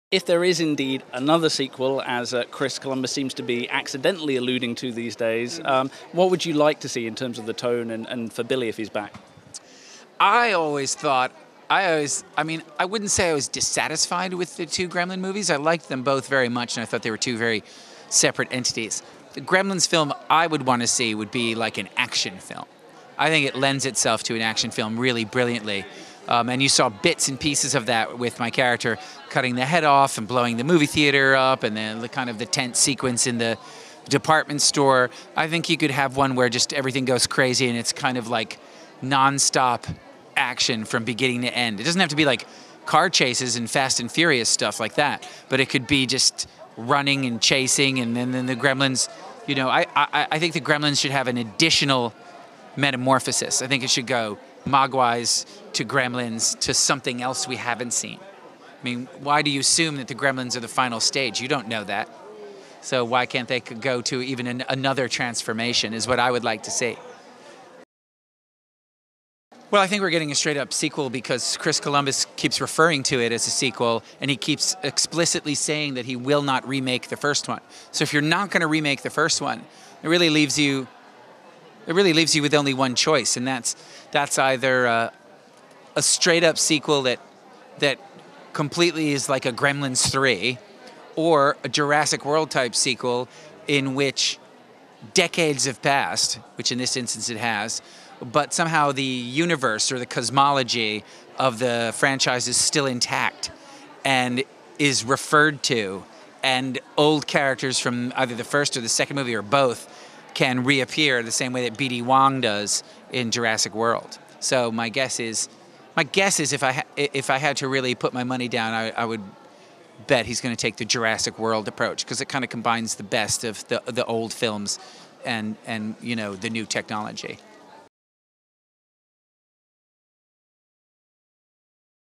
If there is indeed another sequel, as Chris Columbus seems to be accidentally alluding to these days, what would you like to see in terms of the tone and for Billy if he's back? I always thought, I mean, I wouldn't say I was dissatisfied with the two Gremlin movies. I liked them both very much, and I thought they were two very separate entities. The Gremlins film I would want to see would be like an action film. I think it lends itself to an action film really brilliantly. And you saw bits and pieces of that with my character cutting the head off and blowing the movie theater up, and then the kind of the tense sequence in the department store. I think you could have one where just everything goes crazy and it's kind of like nonstop action from beginning to end. It doesn't have to be like car chases and Fast and Furious stuff like that, but it could be just running and chasing, and then the Gremlins. You know, I think the Gremlins should have an additional metamorphosis. I think it should go Mogwais to Gremlins to something else we haven't seen. I mean, why do you assume that the Gremlins are the final stage? You don't know that. So why can't they go to even another transformation is what I would like to see. Well, I think we're getting a straight-up sequel because Chris Columbus keeps referring to it as a sequel, and he keeps explicitly saying that he will not remake the first one. So if you're not going to remake the first one, it really leaves you with only one choice, and that's either a straight-up sequel that completely is like a Gremlins 3, or a Jurassic World type sequel in which decades have passed, which in this instance it has, but somehow the universe or the cosmology of the franchise is still intact and is referred to, and old characters from either the first or the second movie or both can reappear the same way that B.D. Wong does in Jurassic World. So my guess is if I had to really put my money down, I would bet he's going to take the Jurassic World approach, because it kind of combines the best of the old films and you know, the new technology.